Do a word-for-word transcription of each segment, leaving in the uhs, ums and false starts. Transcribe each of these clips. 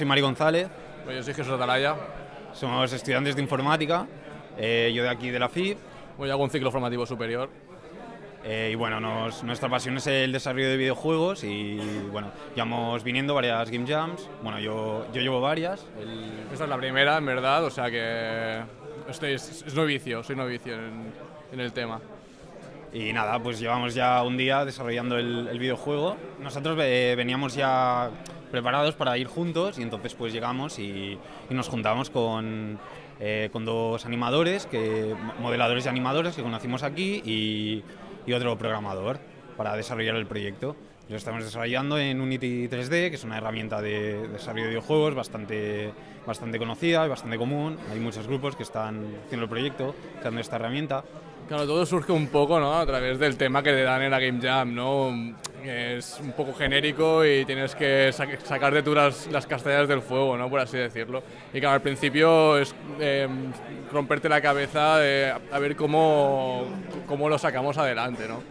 soy Mari González. Yo soy Jesús Atalaya. Somos estudiantes de informática, eh, yo de aquí de la F I B. Voy a un ciclo formativo superior. Eh, y bueno, nos, nuestra pasión es el desarrollo de videojuegos y bueno, llevamos viniendo varias Game Jams. Bueno, yo, yo llevo varias. El... Esta es la primera, en verdad, o sea que estoy, es, es novicio, soy novicio en, en el tema. Y nada, pues llevamos ya un día desarrollando el, el videojuego. Nosotros eh, veníamos ya preparados para ir juntos y entonces pues llegamos y, y nos juntamos con, eh, con dos animadores, que, modeladores y animadores que conocimos aquí y, y otro programador para desarrollar el proyecto. Lo estamos desarrollando en Unity tres D, que es una herramienta de desarrollo de videojuegos bastante, bastante conocida y bastante común. Hay muchos grupos que están haciendo el proyecto, usando esta herramienta. Claro, todo surge un poco, ¿no?, a través del tema que te dan en la Game Jam, ¿no? Es un poco genérico y tienes que sac sacarte tú las, las castañas del fuego, ¿no?, por así decirlo. Y claro, al principio es eh, romperte la cabeza de, a ver cómo, cómo lo sacamos adelante, ¿no?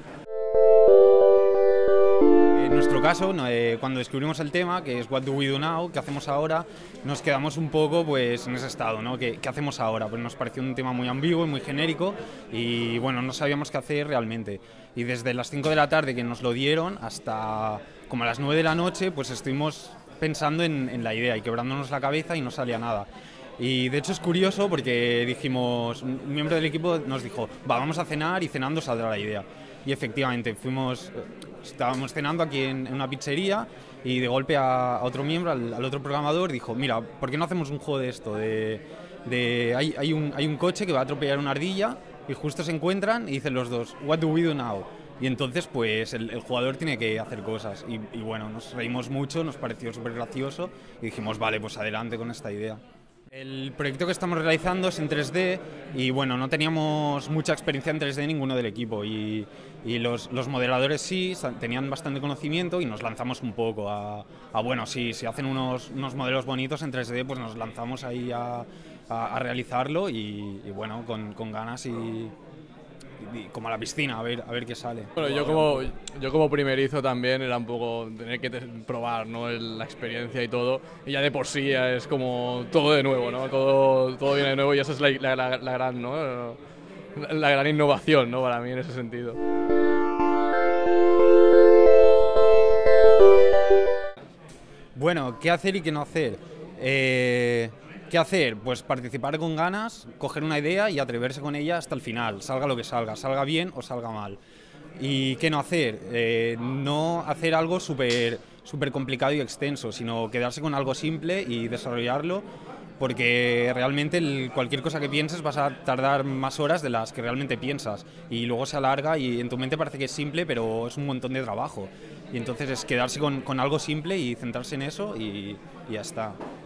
En nuestro caso, eh, cuando descubrimos el tema, que es What do we do now, ¿qué hacemos ahora?, nos quedamos un poco pues, en ese estado, ¿no? ¿Qué, qué hacemos ahora? Pues nos pareció un tema muy ambiguo y muy genérico y bueno, no sabíamos qué hacer realmente. Y desde las cinco de la tarde que nos lo dieron hasta como a las nueve de la noche, pues estuvimos pensando en, en la idea y quebrándonos la cabeza y no salía nada. Y de hecho es curioso porque dijimos, un miembro del equipo nos dijo, va, vamos a cenar y cenando saldrá la idea. Y efectivamente, fuimos, estábamos cenando aquí en, en una pizzería y de golpe a, a otro miembro, al, al otro programador, dijo, mira, ¿por qué no hacemos un juego de esto? De, de, hay, hay, un, hay un coche que va a atropellar una ardilla y justo se encuentran y dicen los dos, what do we do now? Y entonces pues el, el jugador tiene que hacer cosas y, y bueno, nos reímos mucho, nos pareció súper gracioso y dijimos, vale, pues adelante con esta idea. El proyecto que estamos realizando es en tres D y bueno, no teníamos mucha experiencia en tres D ninguno del equipo y, y los, los modeladores sí tenían bastante conocimiento y nos lanzamos un poco a, a bueno, sí, si hacen unos, unos modelos bonitos en tres D pues nos lanzamos ahí a, a, a realizarlo y, y bueno, con, con ganas y, y como a la piscina, a ver, a ver qué sale. Bueno, yo como, yo como primerizo también era un poco tener que probar, ¿no?, el, la experiencia y todo, y ya de por sí ya es como todo de nuevo, ¿no? Todo, todo viene de nuevo y esa es la, la, la, la gran, ¿no?, la, la gran innovación, ¿no?, para mí en ese sentido. Bueno, ¿qué hacer y qué no hacer? Eh... ¿Qué hacer? Pues participar con ganas, coger una idea y atreverse con ella hasta el final, salga lo que salga, salga bien o salga mal. ¿Y qué no hacer? Eh, no hacer algo súper súper complicado y extenso, sino quedarse con algo simple y desarrollarlo, porque realmente el, cualquier cosa que pienses vas a tardar más horas de las que realmente piensas y luego se alarga y en tu mente parece que es simple, pero es un montón de trabajo. Y entonces es quedarse con, con algo simple y centrarse en eso y, y ya está.